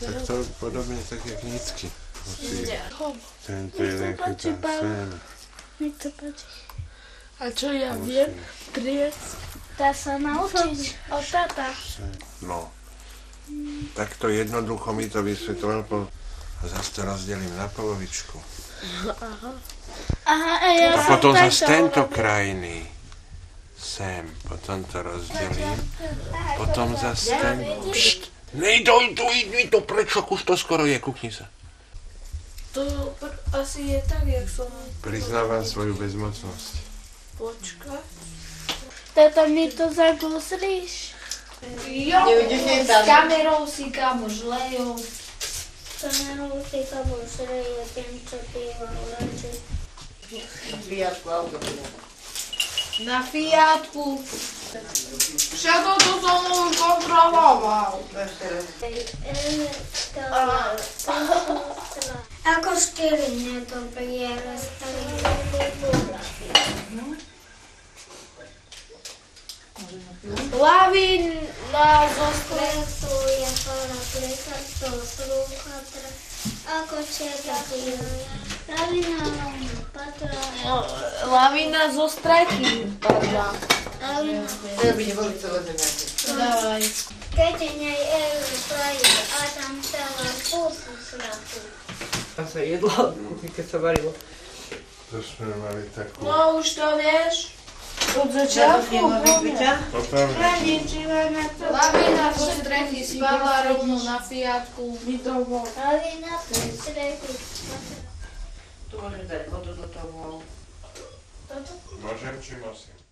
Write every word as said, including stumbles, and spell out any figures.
Tak to podobne tak jak nícky. Musí. Tento jeden chytá sem. Nech to páči. A čo ja viem? Triec. Dá sa naučiť od tata. No. Takto jednoducho mi to vysvetloval, po... a zase to rozdelím na polovičku. Aha. Aha, a ja A som potom takto zase tento urobil. krajný. Sem, potom to rozdelím. Potom zase ten... Pšt! Nej, doj, doj, mi to prečo, už to skoro je, kukni sa. To pr- asi je tak, jak som Priznávam svoju bezmocnosť. počkať. Tata, mi to zagusríš? Jo, s kamerou si kamož lejou. Kamerou si kamož leje, ten, čo píval radšej. Na Fiatku. Všetko to som už kontroloval. Ako štyri nedobriere stali Lavína zo stredy. Stresuje paraplexa, to slúchatra. Ako červený. Lavina patra. Lavína zo streky. Padla. Lavina. Dávaj. Keď nej Evi praje, a tam stala pusu srapu. Tam sa jedlo, keď sa varilo. To sme mali takú... No už to vieš. Od začiatku. Potom... Lavína zo strechy spadla rovno na Fiatku. Lavina strechy. Tu môžeš dať vodu do toho. Môžem, či musím?